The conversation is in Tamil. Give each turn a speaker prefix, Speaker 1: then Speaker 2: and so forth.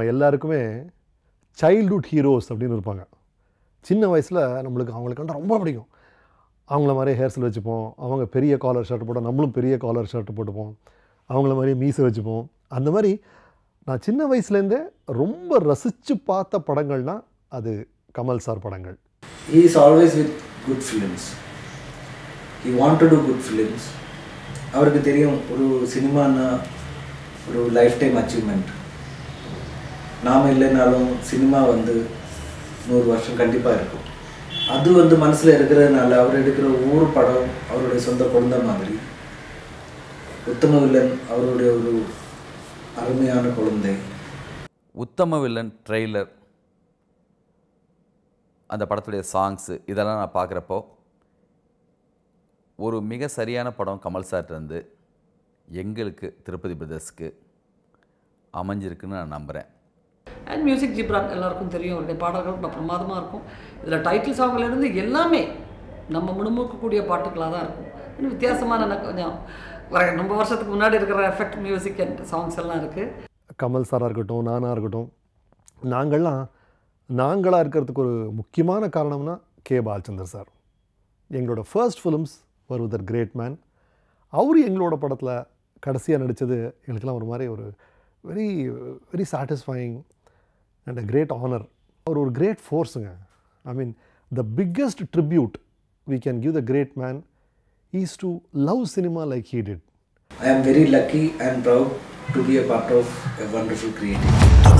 Speaker 1: எல்லாருக்குமே சைல்ட்ஹுட் ஹீரோஸ் அப்படின்னு இருப்பாங்க. சின்ன வயசில் நம்மளுக்கு அவங்களுக்கு கண்டா ரொம்ப பிடிக்கும். அவங்கள மாதிரியே ஹேர் ஸ்டைல் வச்சுப்போம். அவங்க பெரிய காலர் ஷர்ட் போட்டால் நம்மளும் பெரிய காலர் ஷர்ட் போட்டுப்போம். அவங்கள மாதிரியே மீசை வச்சுப்போம். அந்த மாதிரி நான் சின்ன வயசுலேருந்தே ரொம்ப ரசித்து பார்த்த படங்கள்னால் அது கமல் சார் படங்கள்.
Speaker 2: He is always with good films. He want to do good films. அவருக்கு தெரியும் ஒரு சினிமானா ஒரு லைஃப் டைம் அச்சீவ்மெண்ட். நாம் இல்லைனாலும் சினிமா 100 வருஷம் கண்டிப்பாக இருக்கும். அது மனசில் இருக்கிறதுனால அவர் எடுக்கிற ஒவ்வொரு படம் அவருடைய சொந்த குழந்தை மாதிரி. உத்தம வில்லன் அவருடைய ஒரு அருமையான குழந்தை.
Speaker 3: உத்தம வில்லன் ட்ரெய்லர், அந்த படத்துடைய சாங்ஸு இதெல்லாம் நான் பார்க்குறப்போ ஒரு மிக சரியான படம் கமல் சார்ட்டிருந்து எங்களுக்கு திருப்பதி பிரதர்ஸ்க்கு அமைஞ்சிருக்குன்னு நான் நம்புகிறேன்.
Speaker 4: அண்ட் மியூசிக் ஜிப்ரான் எல்லாருக்கும் தெரியும். அவருடைய பாடல்கள் ரொம்ப பிரமாதமாக இருக்கும். இதில் டைட்டில் சாங்லேருந்து எல்லாமே நம்ம முணுமுக்கக்கூடிய பாட்டுகளாக தான் இருக்கும். இன்னும் வித்தியாசமான கொஞ்சம் ரொம்ப வருஷத்துக்கு முன்னாடி இருக்கிற எஃபெக்ட் மியூசிக் அண்ட் சாங்ஸ் எல்லாம் இருக்குது.
Speaker 1: கமல் சாராக இருக்கட்டும், நானாக இருக்கட்டும், நாங்களாக இருக்கிறதுக்கு ஒரு முக்கியமான காரணம்னா பாலச்சந்தர் சார். எங்களோட first films were with a great man. அவர் எங்களோட படத்தில் கடைசியாக நடித்தது எங்களுக்கெல்லாம் ஒரு மாதிரி ஒரு very very satisfying and a great honour. அவர் ஒரு கிரேட் ஃபோர்ஸுங்க. I mean the biggest tribute we can give the great man is to love cinema like he did.
Speaker 2: I am very lucky and proud to be a part of a wonderful creative.